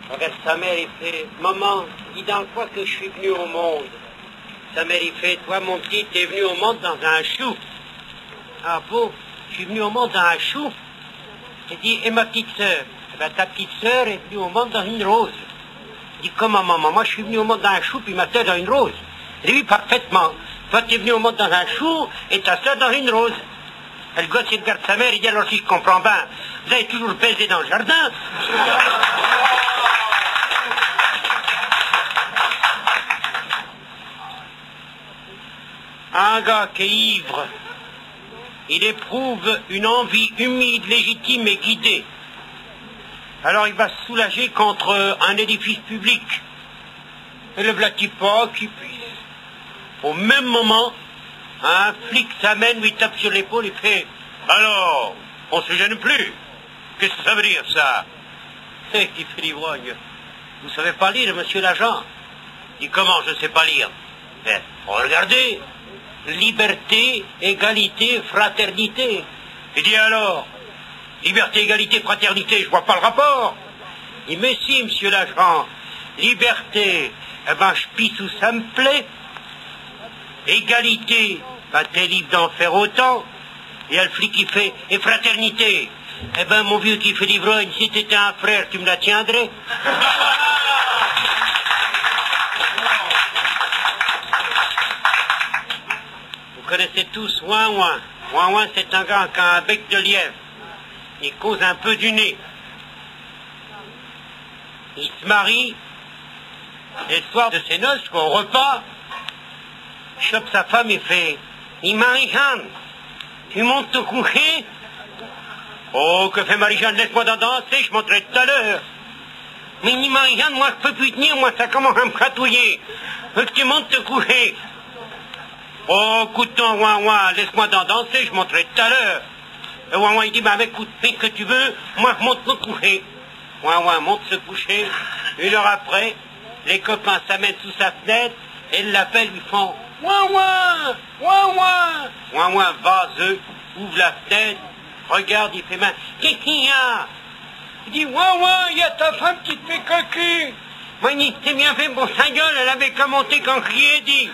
Regarde sa mère, il fait, maman, dis dans quoi que je suis venu au monde. Sa mère, il fait, toi mon petit, t'es venu au monde dans un chou. Ah bon, je suis venu au monde dans un chou. Il dit, et ma petite sœur? Eh ben, ta petite sœur est venue au monde dans une rose. Il dit, comment maman? Moi je suis venu au monde dans un chou, puis ma sœur dans une rose. Il dit, oui, parfaitement. Toi t'es venu au monde dans un chou, et ta sœur dans une rose. Et le gosse, il regarde sa mère, il dit, alors si je comprends bien, vous avez toujours baisé dans le jardin. Un gars qui est ivre, il éprouve une envie humide, légitime et guidée. Alors il va se soulager contre un édifice public. Et le vlati pas qui puisse. Au même moment, un flic s'amène, lui tape sur l'épaule et fait « Alors, on se gêne plus? Qu'est-ce que ça veut dire, ça ?» Et qui fait l'ivrogne. « Vous savez pas lire, monsieur l'agent ?» Il dit « Comment je sais pas lire ?»« Ben, regardez. Liberté, égalité, fraternité. » Il dit alors, liberté, égalité, fraternité, je vois pas le rapport. Il dit, mais si, monsieur l'agent, liberté, eh ben je pisse où ça me plaît. Égalité, ben t'es libre d'en faire autant. Et le flic qui fait, et fraternité, eh ben mon vieux qui fait l'ivrogne, si t'étais un frère, tu me la tiendrais. Vous connaissez tous Ouin Ouin. Ouin Ouin, c'est un gars qui a un bec de lièvre. Il cause un peu du nez. Il se marie, et le soir de ses noces, au repas, il chope sa femme et fait « Et Marie-Jeanne, tu montes te coucher ?»« Oh, que fait Marie-Jeanne, laisse-moi danser, je monterai tout à l'heure. »« Mais ni Marie-Jeanne, moi je peux plus tenir, moi ça commence à me chatouiller. Veux que tu montes te coucher ?» Oh, écoute-toi, Ouin Ouin, laisse-moi danser, je monterai tout à l'heure. Et Ouin Ouin, il dit, bah, écoute, fais ce que tu veux, moi je monte me coucher. Ouin Ouin monte se coucher. 1 heure après, les copains s'amènent sous sa fenêtre, et ils l'appellent, lui font, Ouin Ouin, Ouin Ouin. Ouin Ouin vaseux, ouvre la fenêtre, regarde, il fait, qu'est-ce qu'il y a? Il dit, Ouin Ouin, il y a ta femme qui te fait cocu. Moi, il s'est bien fait pour sa gueule, elle avait qu'à monter quand je lui ai dit.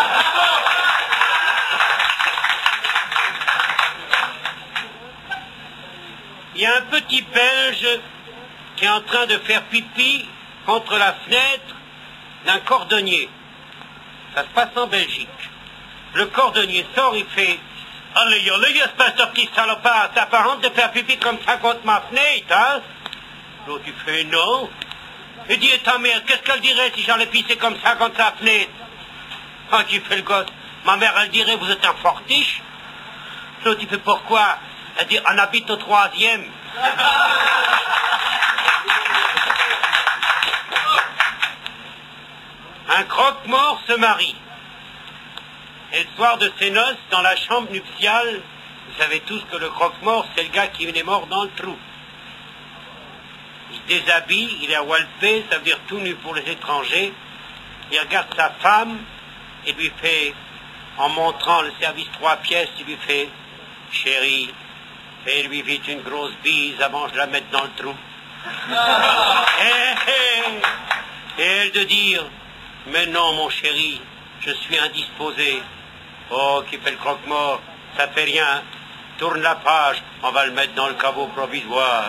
Il y a un petit Belge qui est en train de faire pipi contre la fenêtre d'un cordonnier. Ça se passe en Belgique. Le cordonnier sort, il fait « Allez, allez, espèce de petit salopard, t'as pas honte de faire pipi comme ça contre ma fenêtre, hein ?» L'autre, il fait « Non. » Il dit « Ta mère, qu'est-ce qu'elle dirait si j'allais pisser comme ça contre sa fenêtre ?» Ah, qui fait le gosse. Ma mère, elle dirait « Vous êtes un fortiche. » L'autre, il fait « Pourquoi ?» Elle dit, on habite au 3e. Un croque-mort se marie. Et le soir de ses noces, dans la chambre nuptiale, vous savez tous que le croque-mort, c'est le gars qui est mort dans le trou. Il se déshabille, il est à Walpé, ça veut dire tout nu pour les étrangers. Il regarde sa femme et lui fait, en montrant le service 3 pièces, il lui fait, chérie, fais-lui vite une grosse bise avant que je la mette dans le trou. Et elle de dire, mais non mon chéri, je suis indisposé. Oh, qui fait le croque-mort, ça fait rien. Tourne la page, on va le mettre dans le caveau provisoire.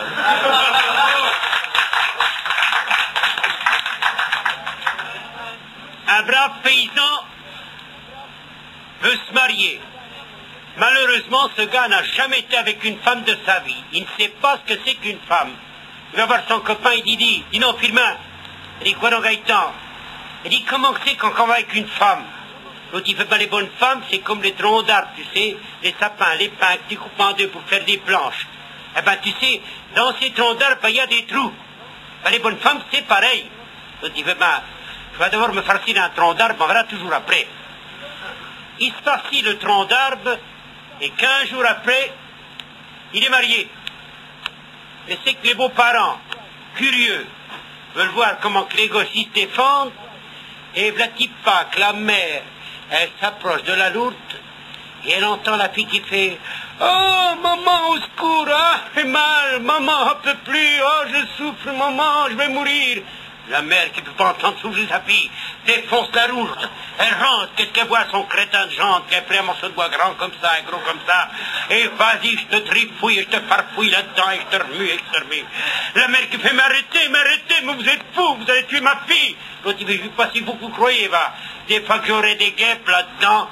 Un brave paysan veut se marier. Malheureusement, ce gars n'a jamais été avec une femme de sa vie. Il ne sait pas ce que c'est qu'une femme. Il va voir son copain, il dit non, Firmin. Il dit, quoi donc, Gaëtan? Il dit, comment c'est quand on va avec une femme? L'autre, il fait pas les bonnes femmes, c'est comme les troncs d'arbres, tu sais, les sapins, les pins que tu coupes en deux pour faire des planches. Eh ben, tu sais, dans ces troncs d'arbres, il y a des trous. Ben, les bonnes femmes, c'est pareil. L'autre, il fait, je vais devoir me farcir un tronc d'arbre, on verra toujours après. Il se farcit le tronc d'arbre, et 15 jours après, il est marié. Mais c'est que les beaux-parents, curieux, veulent voir comment que les gosses se défendent, et vlati pas que la mère, elle s'approche de la lourde, et elle entend la fille qui fait Oh, maman, au secours, ah, fait mal, maman, on peut plus, oh, je souffre, maman, je vais mourir. La mère qui ne peut pas entendre souffler sa fille, défonce la lourde. Elle rentre, qu'est-ce qu'elle voit, son crétin de jante, qu'elle fait un morceau de bois grand comme ça, et gros comme ça. Et vas-y, je te trifouille, je te farfouille là-dedans, et je te remue, et je te remue. La mère qui fait m'arrêter, mais vous êtes fous, vous allez tuer ma fille. L'autre, il dit, je ne sais pas si vous croyez, va. Des fois que j'aurai des guêpes là-dedans.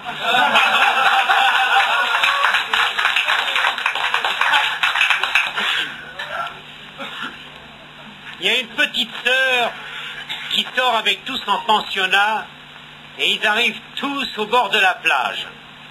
Il y a une petite sœur qui sort avec tous en pensionnat et ils arrivent tous au bord de la plage.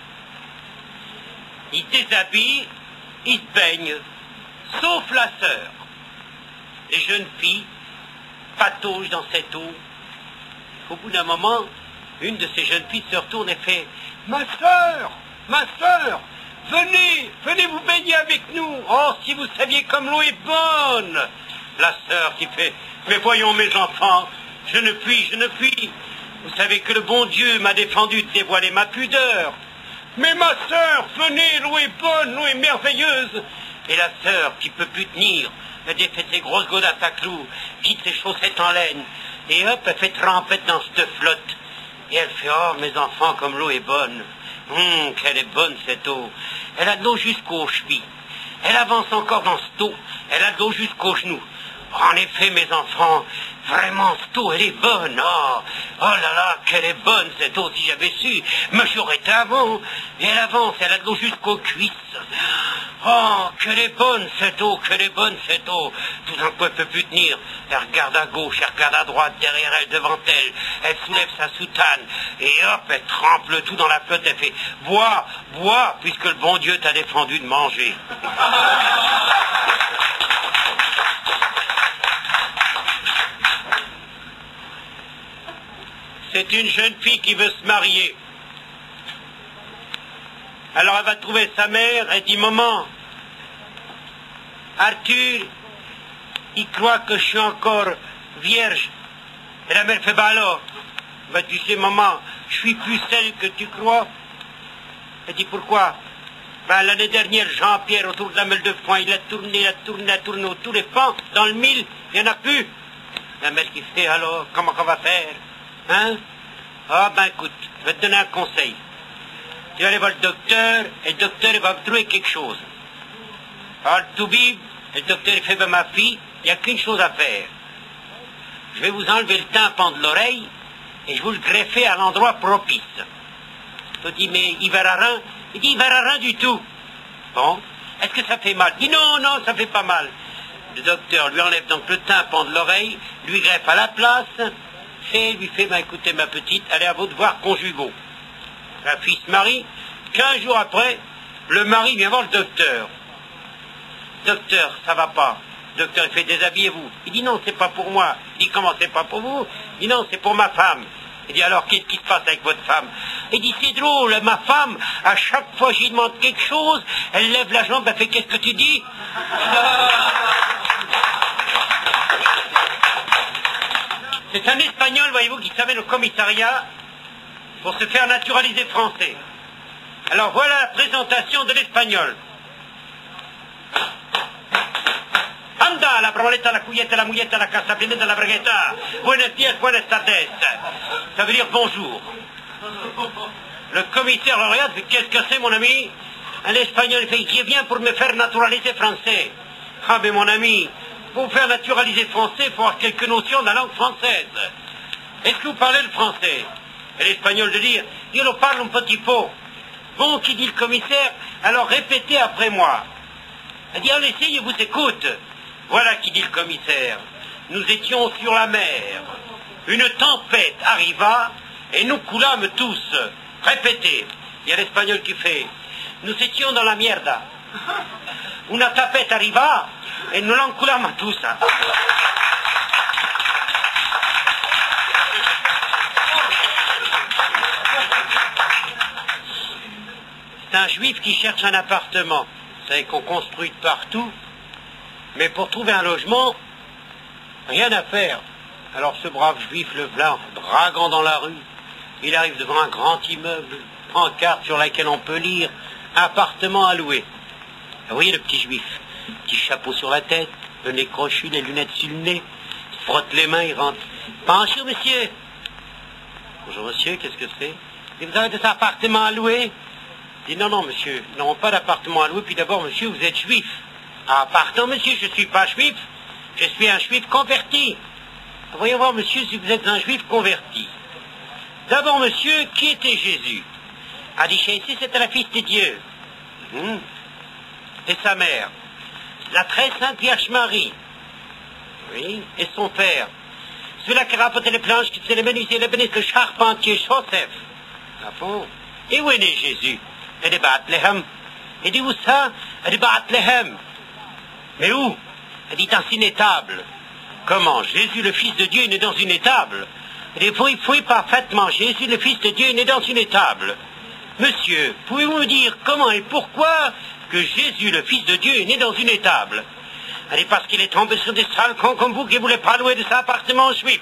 Ils déshabillent, ils se baignent, sauf la sœur. Les jeunes filles pataugent dans cette eau. Au bout d'un moment, une de ces jeunes filles se retourne et fait « Ma sœur, venez vous baigner avec nous. Oh, si vous saviez comme l'eau est bonne !» La sœur qui fait « Mais voyons mes enfants, je ne puis. Vous savez que le bon Dieu m'a défendu de dévoiler ma pudeur. Mais ma sœur, venez, l'eau est bonne, l'eau est merveilleuse. » Et la sœur qui peut plus tenir, elle défait ses grosses godasses à clous, quitte ses chaussettes en laine, et hop, elle fait trempette dans cette flotte. Et elle fait « Oh, mes enfants, comme l'eau est bonne. Qu'elle est bonne cette eau. Elle a de l'eau jusqu'aux chevilles. Elle avance encore dans cette eau. Elle a de l'eau jusqu'aux genoux. En effet, mes enfants, vraiment, cette eau, elle est bonne. Oh là là, qu'elle est bonne, cette eau, si j'avais su. Mais j'aurais été avant. Et elle avance, elle a de l'eau jusqu'aux cuisses. Oh, qu'elle est bonne, cette eau, qu'elle est bonne, cette eau. Tout d'un coup, elle ne peut plus tenir. Elle regarde à gauche, elle regarde à droite, derrière elle, devant elle. Elle soulève sa soutane. Et hop, elle trempe le tout dans la flotte. Elle fait « Bois, puisque le bon Dieu t'a défendu de manger. » C'est une jeune fille qui veut se marier. Alors elle va trouver sa mère, elle dit « Maman, Arthur, il croit que je suis encore vierge. » Et la mère fait « Bah alors, bah tu sais maman, je suis plus celle que tu crois. » Elle dit « Pourquoi ?» Ben, l'année dernière, Jean-Pierre, autour de la meule de foin, il a tourné autour des pans, dans le mille, il n'y en a plus. La mère qui fait « Alors, comment on va faire ? Hein ? Ah ben écoute, je vais te donner un conseil. Tu vas aller voir le docteur, et le docteur il va me trouver quelque chose. Alors le toubib, et le docteur il fait ben ma fille, il n'y a qu'une chose à faire. Je vais vous enlever le tympan de l'oreille, et je vous le greffer à l'endroit propice. Je te dis, mais il verra rien. Il dit, il verra rien du tout. Bon, est-ce que ça fait mal? Il dit, non, ça fait pas mal. Le docteur lui enlève donc le tympan de l'oreille, lui greffe à la place, et lui fait, écoutez ma petite, allez à vos devoirs conjugaux. La fille se marie, 15 jours après, le mari vient voir le docteur. Docteur, ça va pas. Le docteur, il fait, déshabillez-vous. Il dit, non, c'est pas pour moi. Il dit, comment c'est pas pour vous? Il dit, non, c'est pour ma femme. Il dit, alors, qu'est-ce qui se passe avec votre femme? Il dit, c'est drôle, ma femme, à chaque fois que j'y demande quelque chose, elle lève la jambe, elle fait, qu'est-ce que tu dis? C'est un Espagnol, voyez-vous, qui s'amène au commissariat pour se faire naturaliser français. Alors, voilà la présentation de l'Espagnol. Anda, la broletta, la cuillette, la mouillette, la casapinette, la braguetta. Buenos días, buenas tardes. Ça veut dire bonjour. Le commissaire le regarde, fait, qu'est-ce que c'est, mon ami? Un Espagnol fait, qui vient pour me faire naturaliser français. Ah, mais mon ami, pour faire naturaliser français, il faut avoir quelques notions de la langue française. Est-ce que vous parlez le français? Et l'Espagnol de dire, je le parle un petit peu. Bon, qui dit le commissaire, alors répétez après moi. Elle dit, allez, je vous écoute. Voilà qui dit le commissaire. Nous étions sur la mer. Une tempête arriva et nous coulâmes tous. Répétez. Il y a l'Espagnol qui fait. Nous étions dans la mierda. Una tempête arriva et nous l'encoulâmes tous. C'est un juif qui cherche un appartement. Vous savez qu'on construit de partout. Mais pour trouver un logement, rien à faire. Alors ce brave juif, le blanc, draguant dans la rue, il arrive devant un grand immeuble, pancarte sur laquelle on peut lire « Appartement à louer ». Vous voyez le petit juif, petit chapeau sur la tête, le nez crochu, les lunettes sur le nez, il se frotte les mains, il rentre. Bonjour monsieur. Bonjour monsieur, qu'est-ce que c'est? Et vous avez des appartements à louer? Je dis non, non monsieur, nous n'avons pas d'appartement à louer, puis d'abord monsieur, vous êtes juif. Ah pardon monsieur, je ne suis pas juif, je suis un juif converti. Voyons voir monsieur si vous êtes un juif converti. D'abord monsieur, qui était Jésus? A dit Jésus, c'était le Fils de Dieu. Et sa mère, la très sainte Vierge Marie. Oui, et son père, celui-là qui rapportait les planches, qui faisait les menuisiers, les bénisses, le charpentier, Joseph. Ah bon? Et où est né Jésus? Elle est Bethléem. Et dit où ça? Elle est Bethléem. Mais où? Elle dit dans une étable. Comment? Jésus, le Fils de Dieu, est né dans une étable. Elle dit oui, parfaitement. Jésus, le Fils de Dieu, est né dans une étable. Monsieur, pouvez-vous me dire comment et pourquoi que Jésus, le Fils de Dieu, est né dans une étable? Elle dit parce qu'il est tombé sur des sales cons comme vous qui ne voulaient pas louer de son appartement juif.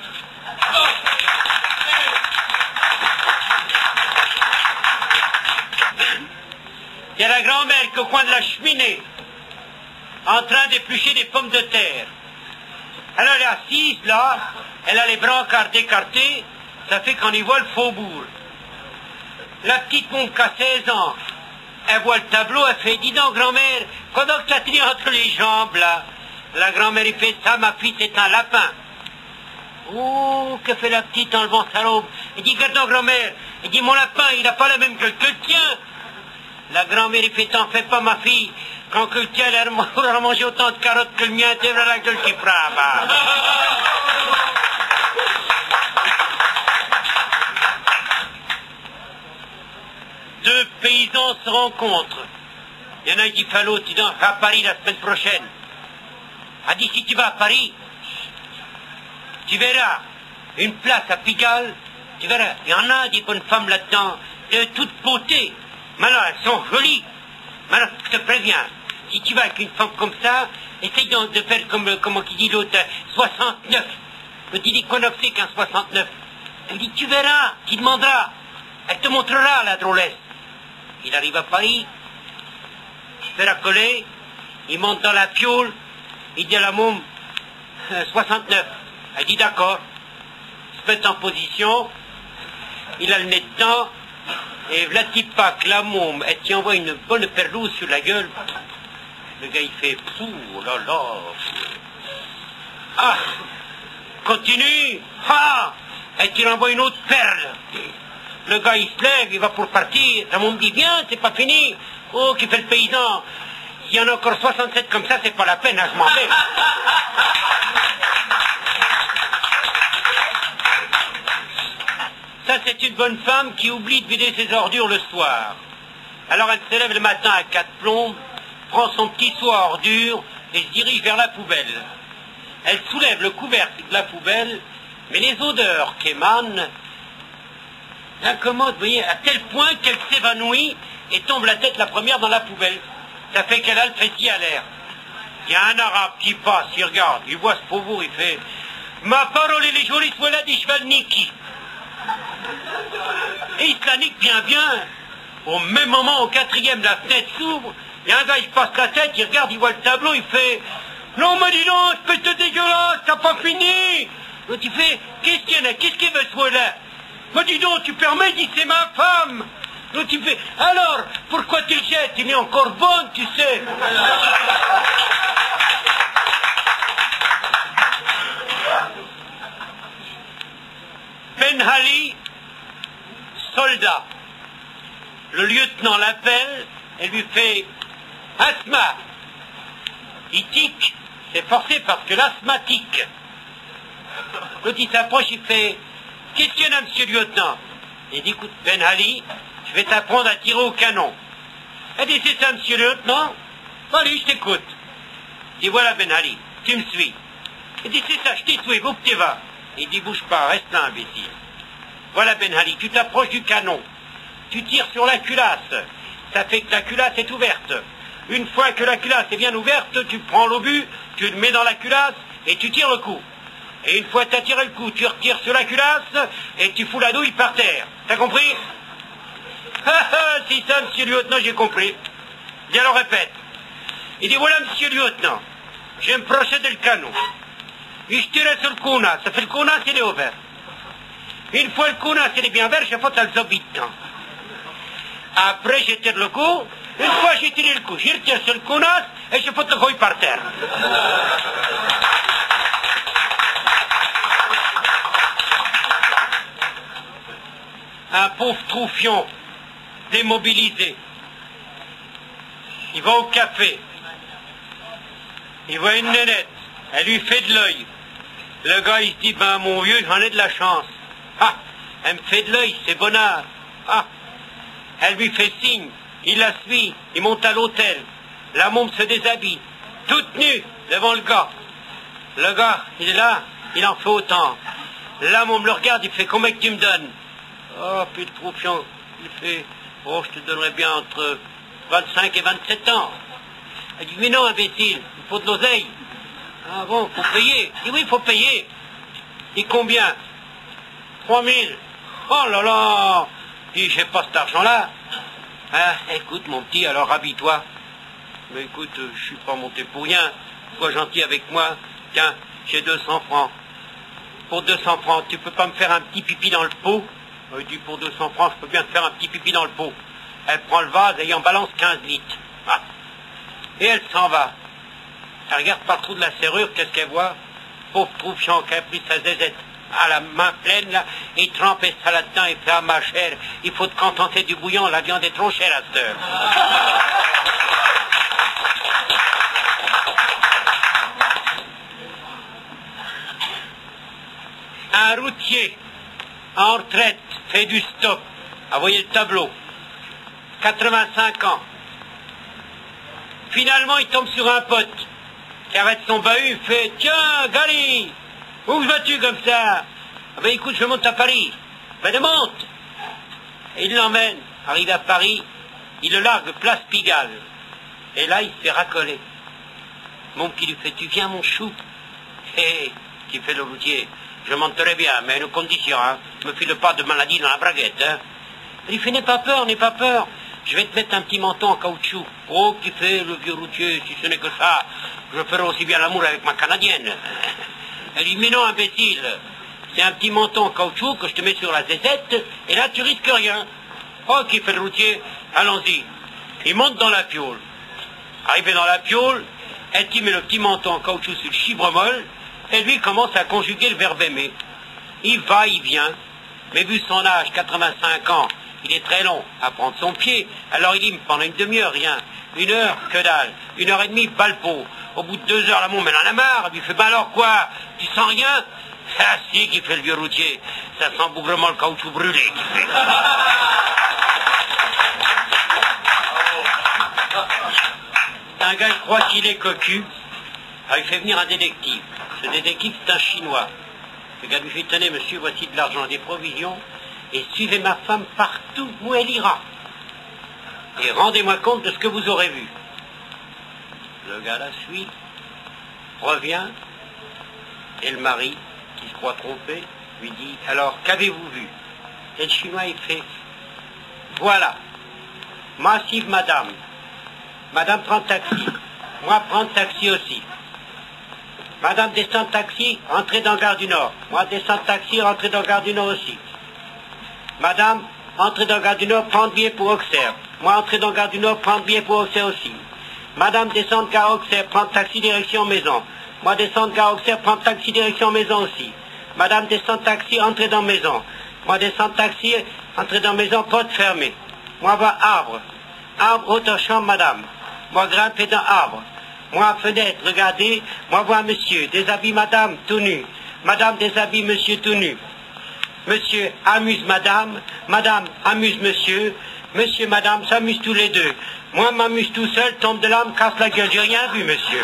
Il y a la grand-mère qui est au coin de la cheminée, en train d'éplucher des pommes de terre. Alors elle est assise là, elle a les bras écartés, ça fait qu'on y voit le faubourg. La petite montre qui a 16 ans, elle voit le tableau, elle fait, dis donc grand-mère, quoi donc tu as tenu entre les jambes là? La grand-mère il fait ça, ma fille c'est un lapin. Oh, que fait la petite en levant sa robe? Elle dit, regarde donc grand-mère, elle dit mon lapin il n'a pas la même gueule que le tien. La grand-mère il fait, t'en fais pas ma fille, quand que le tien elle a mangé autant de carottes que le mien, t'es vrai la gueule qui frappe. Deux paysans se rencontrent. Il y en a un qui fait l'autre, il dit, à Paris la semaine prochaine. A dit, si tu vas à Paris, tu verras une place à Pigalle, tu verras, il y en a des bonnes femmes là-dedans, de toute beauté. Mais alors, elles sont jolies. Mais alors, je te préviens, si tu vas avec une femme comme ça, essaye donc de faire comme qui dit l'autre, 69. Le dit qu'on a fait qu'un 69. Elle dit, tu verras, tu demanderas. Elle te montrera la drôlesse. Il arrive à Paris, il fait la coller, il monte dans la fiole, il dit à la môme, 69. Elle dit d'accord. Il se met en position, il a le nez dedans, et la type pas que la môme, elle t'y envoie une bonne perlouse sur la gueule. Le gars il fait, oh là là. Ah, continue, ah, elle t'y envoie une autre perle. Le gars il se lève, il va pour partir, la môme dit, viens, c'est pas fini. Oh, qui fait le paysan. S'il y en a encore 67 comme ça, c'est pas la peine, hein, je m'en vais. Ça, c'est une bonne femme qui oublie de vider ses ordures le soir. Alors elle se lève le matin à 4 plombes, prend son petit seau à ordures et se dirige vers la poubelle. Elle soulève le couvercle de la poubelle, mais les odeurs qu'émanent l'incommodent, vous voyez, à tel point qu'elle s'évanouit et tombe la tête la première dans la poubelle. Ça fait qu'elle a le fessier à l'air. Il y a un arabe qui passe, il regarde, il voit ce faubourg, il fait « Ma parole, elle est jolie, soit là, dit cheval Niki. » Et il se la nique bien. Au même moment, au 4e, la fenêtre s'ouvre, il y a un gars, il passe la tête, il regarde, il voit le tableau, il fait « Non, mais dis donc, espèce de dégueulasse, t'as pas fini !» L'autre, il fait « Qu'est-ce qu'il y en a? Qu'est-ce qu'il veut ce là? Mais dis donc, tu permets, il dit « C'est ma femme !» L'autre, il fait « Alors, pourquoi tu le jettes? Il est encore bonne, tu sais !» Ben Ali, soldat. Le lieutenant l'appelle et lui fait « Asthma !» Il tique, c'est forcé parce que l'asthmatique. L'autre, il s'approche, il fait « Qu'est-ce qu'il y en a, monsieur le lieutenant ?» Il dit « Écoute, Ben Ali, je vais t'apprendre à tirer au canon. » Elle dit « C'est ça, monsieur le lieutenant ?»« Allez, je t'écoute. » Il dit « Voilà, Ben Ali, tu me suis. » Il dit « C'est ça, je t'ai tué, où que tu vas ?» Il dit « Bouge pas, reste là, imbécile. » Voilà, Ben Ali, tu t'approches du canon. Tu tires sur la culasse. Ça fait que la culasse est ouverte. Une fois que la culasse est bien ouverte, tu prends l'obus, tu le mets dans la culasse et tu tires le coup. Et une fois que tu as tiré le coup, tu retires sur la culasse et tu fous la douille par terre. T'as compris? Ah, si ça, monsieur le lieutenant, j'ai compris. Bien, alors répète. Il dit, voilà, monsieur le lieutenant, j'ai un procédé le canon. Il tirait sur le counas, ça fait le counas, il est ouvert. Une fois le counas, il est bien vert, je faut à le zobitant. Après, je tire le coup. Une fois j'ai tiré le coup, je retire sur le counas et je fous le couille par terre. Un pauvre troufion, démobilisé. Il va au café. Il voit une nénette. Elle lui fait de l'œil. Le gars, il se dit, ben mon vieux, j'en ai de la chance. Ah, elle me fait de l'œil, c'est bonnard. Ah, elle lui fait signe. Il la suit, il monte à l'hôtel. La môme se déshabille, toute nue, devant le gars. Le gars, il est là, il en fait autant. La môme le regarde, il fait, combien que tu me donnes? Oh, puis le troufion, il fait, oh, je te donnerais bien entre 25 et 27 ans. Elle dit, mais non, imbécile, il faut de l'oseille. Ah bon, faut payer. Il dit, oui, il faut payer. Il dit, combien? 3000. Oh là là. Il dit, j'ai pas cet argent-là. Ah, écoute, mon petit, alors habille-toi. Mais écoute, je suis pas monté pour rien. Sois gentil avec moi. Tiens, j'ai 200 francs. Pour 200 francs, tu peux pas me faire un petit pipi dans le pot? Il dit, pour 200 francs, je peux bien te faire un petit pipi dans le pot. Elle prend le vase et en balance 15 litres. Ah. Et elle s'en va. Elle regarde par le trou de la serrure, qu'est-ce qu'elle voit? Pauvre troufion qui a pris sa zézette à la main pleine, là, il trempe ça là-dedans, il fait, ah ma chère, il faut te contenter du bouillon, la viande est trop chère à cette heure. Un routier, en retraite, fait du stop. Ah, voyez le tableau. 85 ans. Finalement, il tombe sur un pote qui arrête son bahut, il fait, tiens, Gali, où vas-tu comme ça? Ah ben écoute, je monte à Paris. Ben monte. Et il l'emmène. Arrivé à Paris, il le largue place Pigalle. Et là, il se fait racoler. Mon qui lui fait, tu viens mon chou? Hé, qui fait le routier, je monterai bien, mais à une condition, hein. Me file pas de maladie dans la braguette, hein. Il fait, n'aie pas peur, n'aie pas peur. Je vais te mettre un petit menton en caoutchouc. Oh, qui fait le vieux routier, si ce n'est que ça, je ferai aussi bien l'amour avec ma Canadienne. Elle dit, mais non, imbécile, c'est un petit menton en caoutchouc que je te mets sur la zézette, et là, tu risques rien. Oh, qui fait le routier, allons-y. Il monte dans la piole. Arrivé dans la piole, elle y met le petit menton en caoutchouc sur le chibre-molle, et lui commence à conjuguer le verbe aimer. Il va, il vient, mais vu son âge, 85 ans, il est très long à prendre son pied, alors il dit, pendant une demi-heure, rien. 1 heure, que dalle. 1 heure et demie, balpo. Au bout de 2 heures, la môme, elle en a marre. Elle lui fait, ben alors quoi? Tu sens rien? Ah si, qui fait le vieux routier. Ça sent bougrement le caoutchouc brûlé, qui fait. Un gars, il croit qu'il est cocu. Alors il fait venir un détective. Ce détective, c'est un Chinois. Le gars lui fait, tenez, monsieur, voici de l'argent, des provisions, et suivez ma femme partout où elle ira. Et rendez-moi compte de ce que vous aurez vu. Le gars la suit, revient, et le mari, qui se croit trompé, lui dit, alors, qu'avez-vous vu? Et le Chinois, il fait, voilà, massive madame, madame prend taxi, moi prends taxi aussi. Madame descend de taxi, entrez dans Gare du Nord. Moi descends de taxi, rentrez dans Gare du Nord aussi. Madame, entrez dans Gare du Nord, prendre billet pour Auxerre. Moi entrez dans Gare du Nord, prendre billet pour Auxerre aussi. Madame descend de Gare Auxerre, prendre taxi direction maison. Moi descends de Gare Auxerre, prendre taxi direction maison aussi. Madame descend de taxi, entrez dans maison. Moi descends de taxi, entrez dans maison, porte fermée. Moi va arbre. Arbre, haute chambre, madame. Moi grimper dans arbre. Moi, fenêtre, regardez, moi vois monsieur, déshabille madame, tout nu. Madame déshabille monsieur, tout nu. Monsieur amuse madame, madame amuse monsieur, monsieur, madame s'amusent tous les deux. Moi m'amuse tout seul, tombe de là, me casse la gueule, j'ai rien vu, monsieur.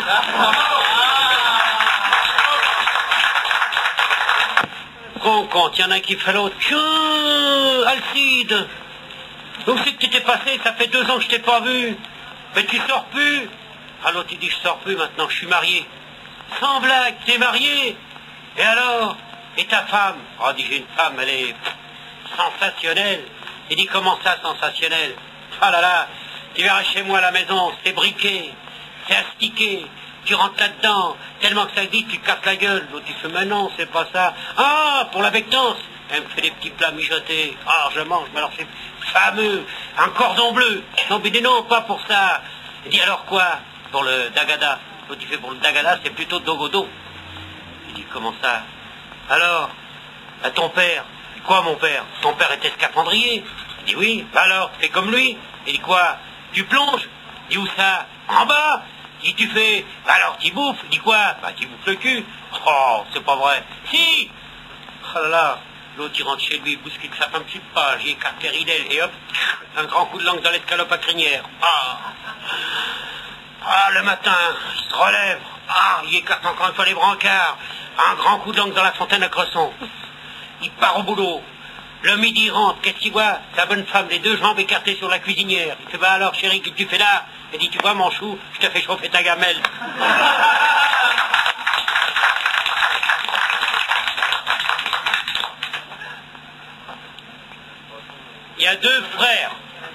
Con, il y en a un qui fait l'autre. Tiens, Alcide, où c'est que tu t'es passé? Ça fait 2 ans que je t'ai pas vu. Mais tu sors plus. Ah, l'autre, il dit, je sors plus maintenant, je suis marié. Sans blague, t'es marié? Et alors? Et ta femme? Oh, dit, j'ai une femme, elle est sensationnelle. Il dit, comment ça, sensationnelle? Ah là là, tu verras chez moi à la maison, c'est briqué. c'est astiqué. Tu rentres là-dedans, tellement que ça glisse, tu te casses la gueule. L'autre, il fait, mais non, c'est pas ça. Ah, pour la bectance. Elle me fait des petits plats mijotés. Ah, je mange, mais alors c'est fameux. Un cordon bleu. Non, mais non, pas pour ça. Il dit, alors quoi? Pour le dagada. L'autre, il fait, pour le dagada, c'est plutôt dogodo. Il dit, comment ça? Alors, à ton père. Il dit, quoi, mon père? Ton père était scaphandrier. Il dit, oui. Bah alors, fais comme lui. Il dit, quoi? Tu plonges? Il dit, où ça? En bas. Si tu fais, bah alors tu bouffes, il dit quoi? Bah tu bouffes le cul. Oh, c'est pas vrai. Si. Oh là là, l'autre il rentre chez lui, il bouscule sa femme, je sais pas, j'ai écarté ridelle, et hop, un grand coup de langue dans l'escalope à crinière. Ah, le matin, il se relève, il écarte encore une fois les brancards, un grand coup de langue dans la fontaine à Cresson. Il part au boulot. Le midi il rentre, qu'est-ce qu'il voit? Sa bonne femme, les deux jambes écartées sur la cuisinière. Il fait, bah alors chérie, qu'est-ce que tu fais là? Il dit, tu vois mon chou, je te fais chauffer ta gamelle. Il y a deux frères.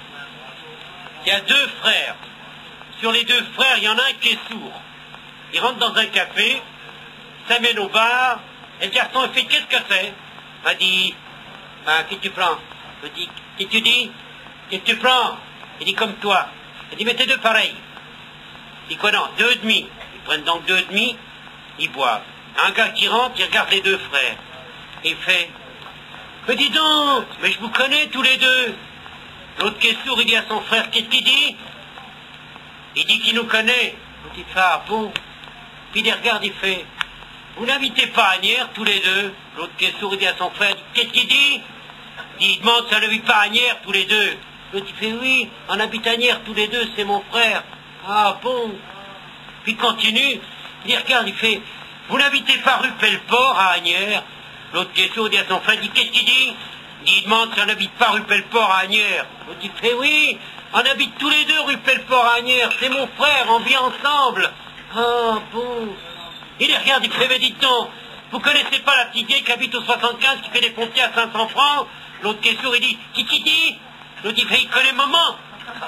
Sur les deux frères, il y en a un qui est sourd. Il rentre dans un café, s'amène au bar, et le garçon il fait, qu'est-ce que c'est? Il m'a dit, qu'est-ce que tu prends? Je dis, qu'est-ce que tu dis? Qu'est-ce que tu prends? Il dit, comme toi. Il dit, mais t'es deux pareils. Il dit, quoi non? 2,5. Ils prennent donc 2,5, ils boivent. Un gars qui rentre, il regarde les deux frères. Il fait, mais dis donc, mais je vous connais tous les deux. L'autre qui est sourd, il dit à son frère, qu'est-ce qu'il dit? Il dit qu'il nous connaît. L'autre il fait, ah bon? Puis il les regarde, il fait, vous n'habitez pas à Agnières tous les deux? L'autre qui est sourd, il dit à son frère, qu'est-ce qu'il dit? Il demande si on n'habite pas à Agnières tous les deux. L'autre il fait, oui, on habite à Agnières tous les deux, c'est mon frère. Ah bon? Puis il continue, il les regarde, il fait, vous n'habitez pas rue Pelleport à Agnières? L'autre qui est sourd, dit à son frère, dit, qu'est-ce qu'il dit? Il demande si on n'habite pas rue Pelleport à Agnières. L'autre il fait, oui, on habite tous les deux rue Pelleport à Agnières, c'est mon frère, on vit ensemble. Ah bon? Il les regarde, il fait, mais dites donc, vous connaissez pas la petite vieille qui habite au 75, qui fait des pompiers à 500 francs? L'autre qui est sourd, il dit, qui dit? L'autre il fait, il connaît maman.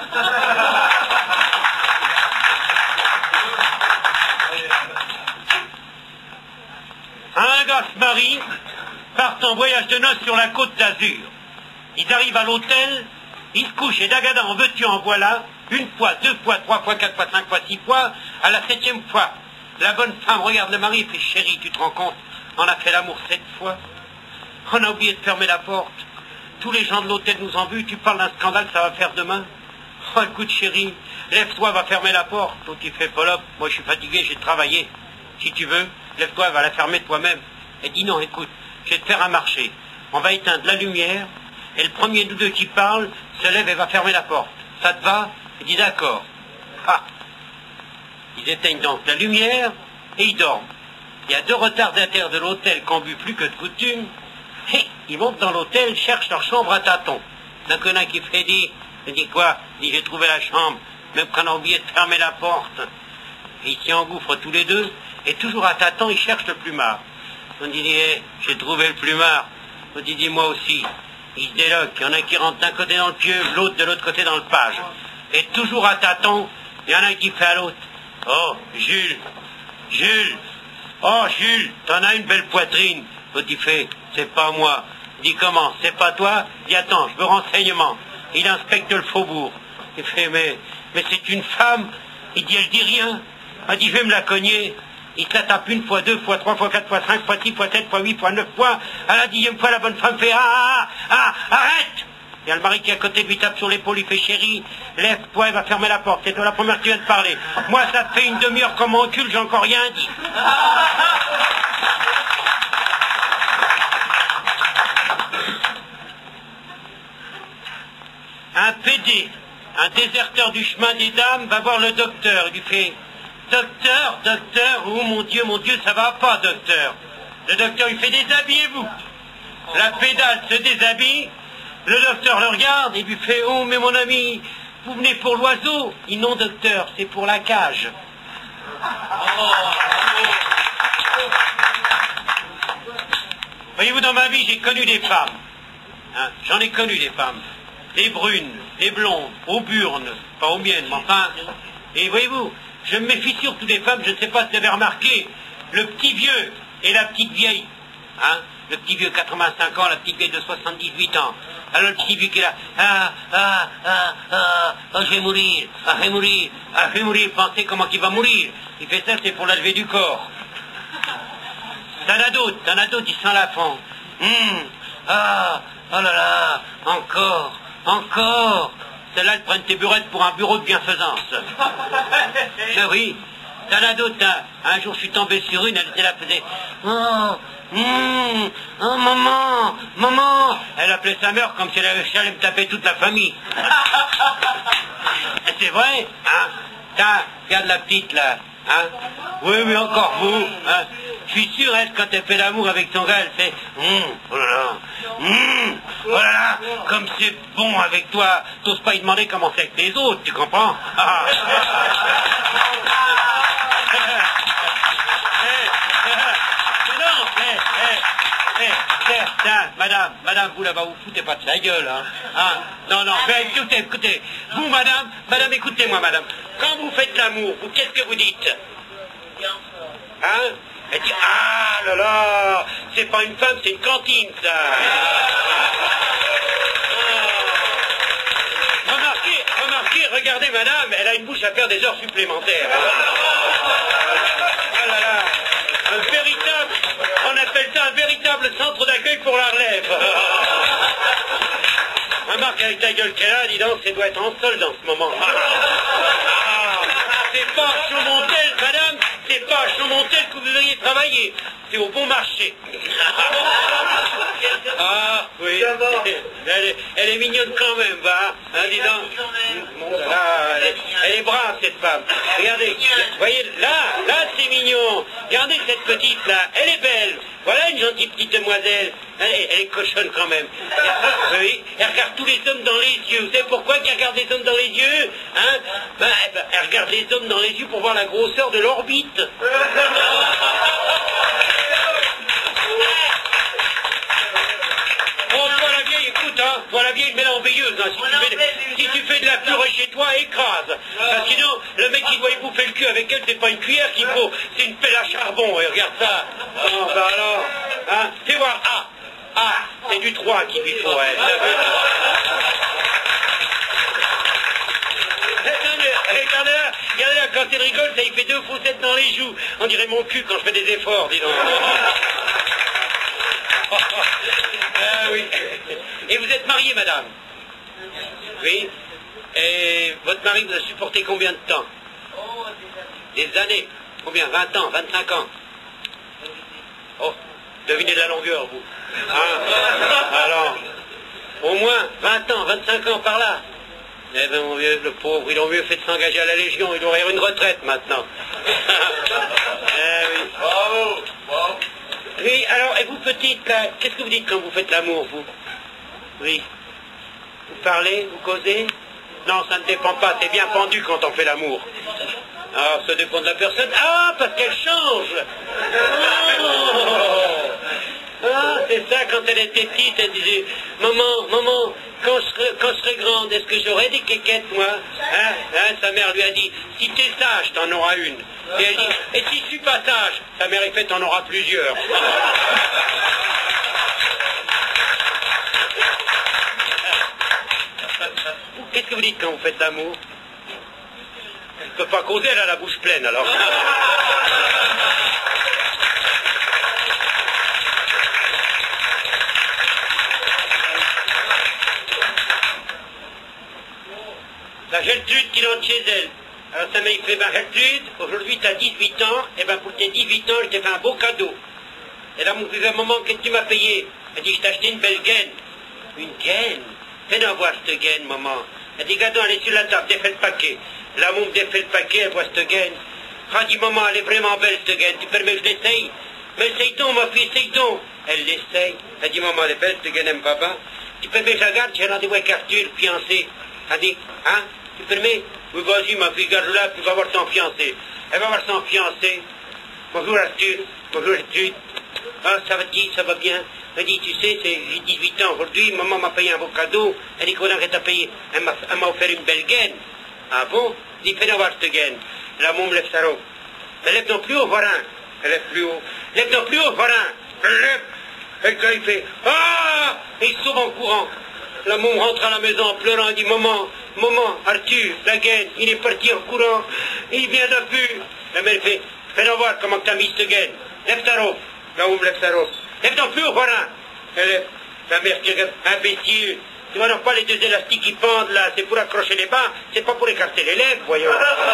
Un gars se marie, partent en voyage de noces sur la côte d'Azur. Ils arrivent à l'hôtel, ils se couchent et dagada en veux-tu en voilà, une fois, deux fois, trois fois, quatre fois, cinq fois, six fois, à la septième fois. La bonne femme regarde le mari et fait, chérie, tu te rends compte, on a fait l'amour 7 fois. On a oublié de fermer la porte. Tous les gens de l'hôtel nous ont vus, tu parles d'un scandale, ça va faire demain. Oh, écoute chérie, lève-toi, va fermer la porte. L'autre il fait, Polop, moi je suis fatigué, j'ai travaillé. Si tu veux, lève-toi, va la fermer toi-même. Elle dit, non, écoute, je vais te faire un marché. On va éteindre la lumière, et le premier de nous deux qui parle, se lève et va fermer la porte. Ça te va? Il dit, d'accord. Ah. Ils éteignent donc la lumière, et ils dorment. Il y a deux retardataires de l'hôtel qui ont bu plus que de coutume. Et ils montent dans l'hôtel, cherchent leur chambre à tâtons. Donc il y en a qui fait dit, il dit quoi? Il dit, j'ai trouvé la chambre, même qu'on a oublié de fermer la porte. Et ils s'y engouffrent tous les deux, et toujours à tâtons, ils cherchent le plumard. On dit, j'ai trouvé le plumard. On dit, moi aussi. Ils se déloquent, il y en a qui rentrent d'un côté dans le pieu, l'autre de l'autre côté dans le page. Et toujours à tâtons, il y en a qui fait à l'autre, oh, Jules, oh, Jules, t'en as une belle poitrine. L'autre il fait, c'est pas moi. Il dit, comment, c'est pas toi? Il dit, attends, je veux renseignement. Il inspecte le faubourg. Il fait, mais c'est une femme. Il dit, elle dit rien. Il dit, je vais me la cogner. Il se la tape une fois, deux fois, trois fois, quatre fois, cinq fois, six fois, sept fois, huit fois, 9 fois. À la 10e fois, la bonne femme fait, arrête! Il y a le mari qui est à côté lui tape sur l'épaule, il fait, chérie, lève-toi, il va fermer la porte. C'est toi la première qui vient de parler. Moi, ça te fait une demi-heure comme mon cul, j'ai encore rien dit. Un PD, un déserteur du chemin des dames, va voir le docteur. Il lui fait, docteur, oh mon Dieu, ça va pas, docteur. Le docteur, il fait, déshabillez-vous. La pédale se déshabille, le docteur le regarde, et lui fait, oh, mais mon ami, vous venez pour l'oiseau? Il dit, non, docteur, c'est pour la cage. Voyez-vous, dans ma vie, j'ai connu des femmes. Hein, j'en ai connu des femmes. Les brunes, les blondes, aux burnes, pas aux miennes, mais enfin. Et voyez-vous, je me méfie surtout des femmes, je ne sais pas si vous avez remarqué, le petit vieux et la petite vieille. Hein? Le petit vieux 85 ans, la petite vieille de 78 ans. Alors le petit vieux qui est là, je vais mourir, je vais mourir, je vais mourir, pensez comment il va mourir. Il fait ça, c'est pour la levée du corps. T'en as d'autres, ils s'en la font. Oh là là, encore. Celles-là, elles prennent tes burettes pour un bureau de bienfaisance. Mais oui, t'en as d'autres, hein. Un jour, je suis tombé sur une, elle était là, faisait, oh, maman. Elle appelait sa mère comme si elle allait me taper toute la famille. C'est vrai, hein. Tiens, regarde la petite, là, hein. Oui, encore vous, hein. Je suis sûr, elle, quand elle fait l'amour avec son gars, elle fait oh là là, comme c'est bon avec toi, t'oses pas y demander comment c'est avec les autres, tu comprends? Tiens, madame, vous là-bas, vous foutez pas de sa gueule, hein? Non, mais écoutez, vous, madame, écoutez-moi, madame, quand vous faites l'amour, vous, qu'est-ce que vous dites? Hein? Elle dit, ah là là, c'est pas une femme, c'est une cantine, ça. Remarquez, regardez, madame, elle a une bouche à faire des heures supplémentaires. Ah là là, on appelle ça un véritable centre d'accueil pour la relève. Remarque avec ta gueule qu'elle a, dis donc, ça doit être en solde en ce moment. C'est pas à Chaumontel, madame, c'est pas à Chaumontel que vous devriez travailler. C'est au bon marché. Ah, oui. Elle est mignonne quand même, va. Hein, dis donc. Elle est brave, cette femme. Regardez, vous voyez, là, c'est mignon. Regardez cette petite-là, elle est belle. Voilà une gentille petite demoiselle. Elle est cochonne quand même. Oui, elle regarde tous les hommes dans les yeux. Vous savez pourquoi qu'elle regarde les hommes dans les yeux? Hein? Elle regarde les hommes dans les yeux pour voir la grosseur de l'orbite. Oh, toi la vieille, écoute, hein, toi la vieille mélanveilleuse, hein, si tu fais de la purée chez toi, écrase. Parce que sinon, le mec qui doit y bouffer le cul avec elle, c'est pas une cuillère qu'il faut, c'est une pelle à charbon, et regarde ça. Oh, bah alors, hein, fais voir, c'est du 3 qu'il lui faut, elle. Regardez là, quand elle rigole, ça y fait 2 fossettes dans les joues. On dirait mon cul quand je fais des efforts, dis donc. Ah oui. Et vous êtes mariée, madame? Oui. Et votre mari vous a supporté combien de temps? Des années. Combien? 20 ans, 25 ans? Oh, devinez la longueur, vous. Ah, alors, au moins 20 ans, 25 ans par là. Eh bien, mon vieux, le pauvre, il aurait mieux fait de s'engager à la Légion, il aurait une retraite maintenant. Oui. Bravo. Oui, alors, et vous petite, là, qu'est-ce que vous dites quand vous faites l'amour, vous? Oui. Vous parlez, vous causez? Non, ça ne dépend pas, c'est bien pendu quand on fait l'amour. Alors, ça dépend de la personne. Ah, parce qu'elle change. C'est ça, quand elle était petite, elle disait, maman, quand je serai grande, est-ce que j'aurai des quéquettes, moi? Sa mère lui a dit, si t'es sage, t'en auras une. Et elle dit, et si je suis pas sage? Sa mère, en fait, t'en auras plusieurs. Qu'est-ce que vous dites quand vous faites l'amour? Elle ne peut pas causer, elle a la bouche pleine, alors. La Gertrude qui rentre chez elle. Alors sa mère fait, ben Gertrude, aujourd'hui tu as 18 ans, et ben pour tes 18 ans, je t'ai fait un beau cadeau. Et là, mon fils, maman, qu'est-ce que tu m'as payé? Elle dit, je t'ai acheté une belle gaine. Une gaine? Fais-nous voir cette gaine, maman. Elle dit, gardons, elle est sur la table, défais le paquet. Là, mon défait le paquet, elle voit cette gaine. Elle dit, maman, elle est vraiment belle, cette gaine, tu permets que je l'essaye? Mais essaye donc, ma fille, essaye donc. Elle l'essaye. Elle dit, maman, elle est belle, cette gaine, aime papa. Tu permets que je la garde, j'ai rendez-vous avec Arthur, fiancé. Elle dit, hein? Tu permets? Oui, vas-y, ma fille, garde-la, puis va voir son fiancé. Elle va voir son fiancé. Bonjour, Arthur. Bonjour, Arthur. Ah, ça va, ça va bien. Elle dit, tu sais, j'ai 18 ans aujourd'hui, maman m'a payé un beau cadeau. Elle dit, comment elle t'a payé? Elle m'a offert une belle gaine. Ah bon? Elle dit, fais-nous voir cette gaine. La môme lève sa robe. Elle lève non plus haut, voilà. Elle lève plus haut. Lève non plus haut, voilà. Elle lève. Et quand il fait ah, et il sauve en courant. La môme rentre à la maison en pleurant et dit maman, Arthur, la gaine, il est parti en courant. Il vient d'un pu. La mère fait fais-nous voir comment t'as mis cette gaine. Lève ta robe. La môme lève sa robe. Lève non plus haut, voilà. Elle lève. La mère qui regarde, imbécile. Tu vois non pas les deux élastiques qui pendent là, c'est pour accrocher les bas, c'est pas pour écarter les lèvres, voyons.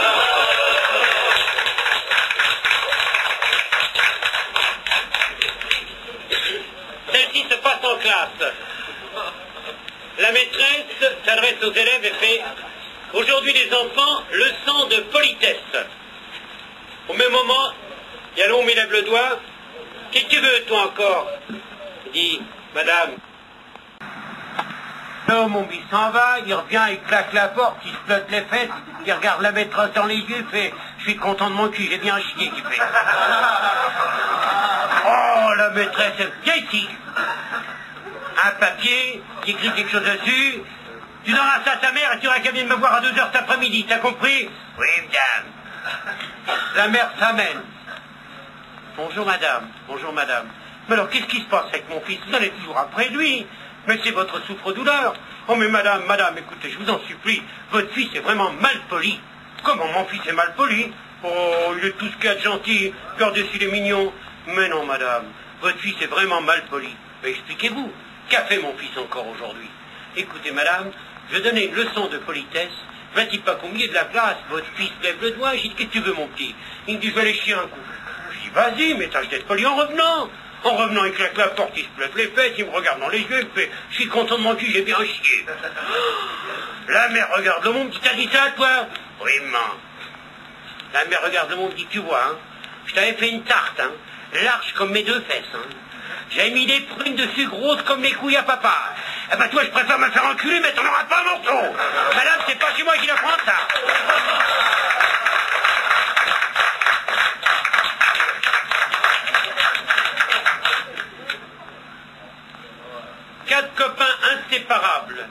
Celle-ci se passe en classe. La maîtresse s'adresse aux élèves et fait « Aujourd'hui les enfants, leçon de politesse ». Au même moment, il y a l'homme, il lève le doigt. « Qu'est-ce que tu veux, toi, encore ?» Il dit « Madame ». L'homme, il s'en va, il revient, il claque la porte, il se flotte les fesses, il regarde la maîtresse dans les yeux, il fait « Je suis content de mon cul, j'ai bien chié », il fait. Oh, la maîtresse, viens ici. Un papier, qui écrit quelque chose dessus, tu donneras ça à ta mère et tu auras qu'à venir me voir à 2h cet après-midi, t'as compris? Oui, madame. La mère s'amène. Bonjour, madame, bonjour, madame. Mais alors, qu'est-ce qui se passe avec mon fils? Vous allez toujours après lui. Mais c'est votre souffre-douleur. Oh, mais madame, écoutez, je vous en supplie, votre fils est vraiment mal poli. Comment mon fils est mal poli? Oh, il est tout ce qu'il y a de gentil, par-dessus il est mignon. Mais non, madame, votre fils est vraiment mal poli. Mais expliquez-vous, qu'a fait mon fils encore aujourd'hui? Écoutez, madame, je donnais une leçon de politesse. Va-t-il pas qu'au milieu de la classe, votre fils lève le doigt, j'ai dit, qu'est-ce que tu veux, mon petit? Il me dit, je vais aller chier un coup. Je dis, vas-y, mais tâche d'être poli en revenant. En revenant, il claque la porte, il se plève les fesses, il me regarde dans les yeux, il me fait « Je suis content de mon cul, j'ai bien chié. » La mère regarde le monde, dit « T'as dit ça, toi ?»« Oui, maman. » La mère regarde le monde, dit « Tu vois, hein, je t'avais fait une tarte, hein, large comme mes deux fesses, hein. J'avais mis des prunes dessus grosses comme les couilles à papa. Eh ben toi, je préfère me faire enculer, mais t'en auras pas un morceau. Madame, c'est pas chez moi qui l'apprend ça. » Quatre copains inséparables,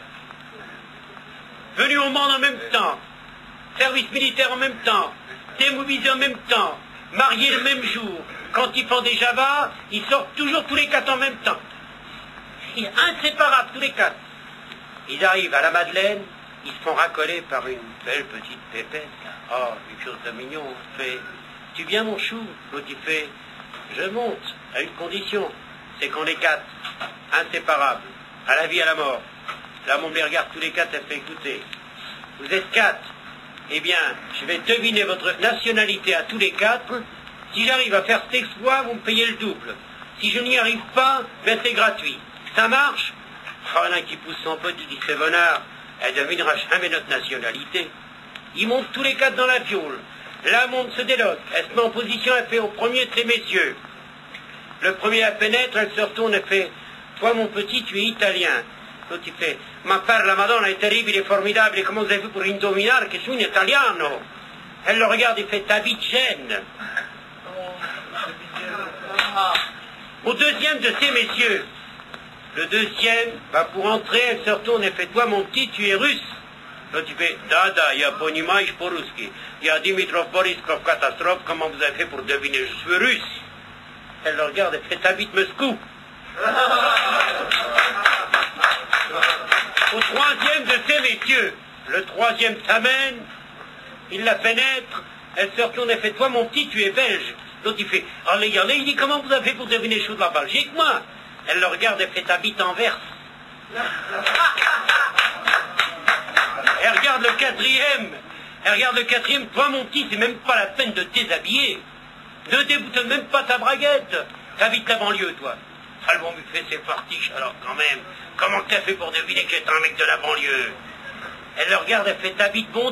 venus au monde en même temps, service militaire en même temps, démobilisés en même temps, mariés le même jour. Quand ils font des javas, ils sortent toujours tous les quatre en même temps. Inséparables tous les quatre. Ils arrivent à la Madeleine, ils se font racoler par une belle petite pépette. Oh, quelque chose de mignon. Fait, tu viens mon chou? L'autre il fait, je monte à une condition, c'est qu'on est quatre. Inséparables, à la vie, à la mort. Là, mon les regarde tous les quatre, elle fait écouter. Vous êtes quatre. Eh bien, je vais deviner votre nationalité à tous les quatre. Si j'arrive à faire cet exploit, vous me payez le double. Si je n'y arrive pas, ben c'est gratuit. Ça marche? Oh, il y en a qui pousse son pote, il dit c'est bonheur, elle ne devinera jamais notre nationalité. Ils montent tous les quatre dans la fiole. La monde se déloque, elle se met en position, elle fait au premier de ces messieurs. Le premier la pénètre, elle se retourne et fait « Toi, mon petit, tu es italien. » L'autre, il fait « Ma père, la Madonna est terrible, est formidable, comment vous avez fait pour indominar que je suis un italiano ?» Elle le regarde et fait « Ta vie de gêne. » Au deuxième de ces messieurs, le deuxième va pour entrer, elle se retourne et fait « Toi, mon petit, tu es russe. » L'autre, il fait « Dada, ya ponimaj poruski. Ya Dimitrov Boriskov catastrophe, comment vous avez fait pour deviner, je suis russe. » Elle le regarde et fait « T'habites Moscou. » Au troisième de ces messieurs, le troisième s'amène, il la pénètre, elle se retourne et fait « Toi, mon petit, tu es belge. » L'autre, il fait « Allez, allez, il dit « Comment vous avez fait pour deviner chaud de la Belgique, moi ?» Elle le regarde et fait « T'habites Anvers. » Elle regarde le quatrième, « Toi, mon petit, c'est même pas la peine de te déshabiller. Ne déboutonne même pas ta braguette. T'habites la banlieue, toi. » Ah, le bon buffet, c'est fartiche, alors quand même. Comment t'as fait pour deviner que j'étais un mec de la banlieue? Elle le regarde, elle fait « T'habites Bondy. »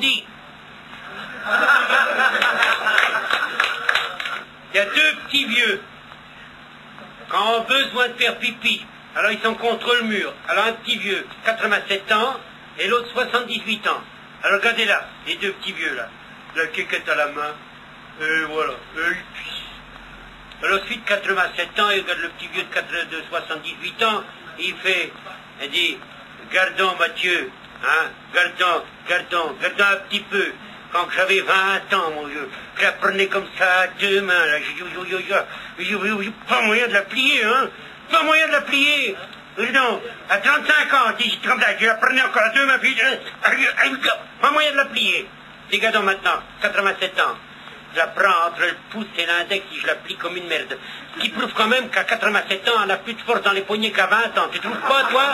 Il y a deux petits vieux qui ont besoin de faire pipi. Alors ils sont contre le mur. Alors un petit vieux, 87 ans, et l'autre 78 ans. Alors regardez là, les deux petits vieux là. La quéquette à la main. Et voilà. Et ils pissent. Alors ensuite, 87 ans, il regarde le petit vieux de 78 ans, et il dit, gardons Mathieu, hein, gardons un petit peu. Quand j'avais 20 ans, mon vieux, je la prenais comme ça à deux mains, là, pas moyen de la plier, hein, pas moyen de la plier. Non, à 35 ans, comme ça, je la prenais encore à deux mains, puis, pas moyen de la plier. Les gars, maintenant, 87 ans, je la prends entre le pouce et l'index et je la plie comme une merde. Ce qui prouve quand même qu'à 87 ans, elle a plus de force dans les poignets qu'à 20 ans. Tu trouves pas, toi?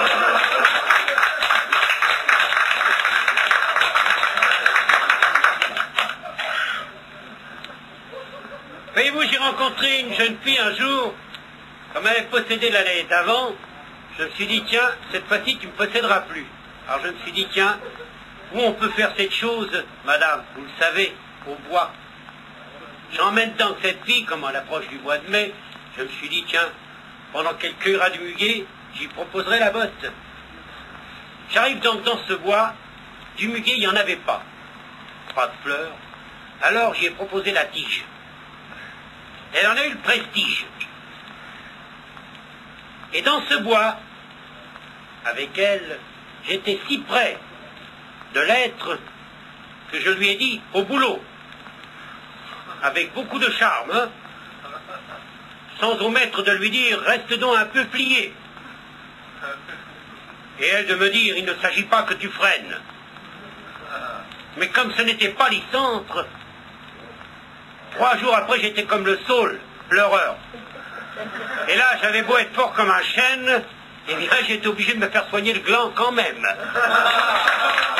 Voyez-vous, j'ai rencontré une jeune fille un jour, comme elle avait possédé l'année d'avant, je me suis dit, tiens, cette fois-ci, tu ne me posséderas plus. Alors je me suis dit, tiens, où on peut faire cette chose, madame, vous le savez, au bois. J'emmène donc cette fille, comme à l'approche du mois de mai, je me suis dit, tiens, pendant qu'elle cueillera du muguet, j'y proposerai la botte. J'arrive donc dans ce bois, du muguet, il n'y en avait pas. Pas de fleurs. Alors j'y ai proposé la tige. Elle en a eu le prestige. Et dans ce bois, avec elle, j'étais si près de l'être que je lui ai dit au boulot, avec beaucoup de charme, hein, sans omettre de lui dire reste donc un peu plié. Et elle de me dire il ne s'agit pas que tu freines. Mais comme ce n'était pas l'iccentre, 3 jours après j'étais comme le saule, pleureur. Et là j'avais beau être fort comme un chêne, et bien j'étais obligé de me faire soigner le gland quand même.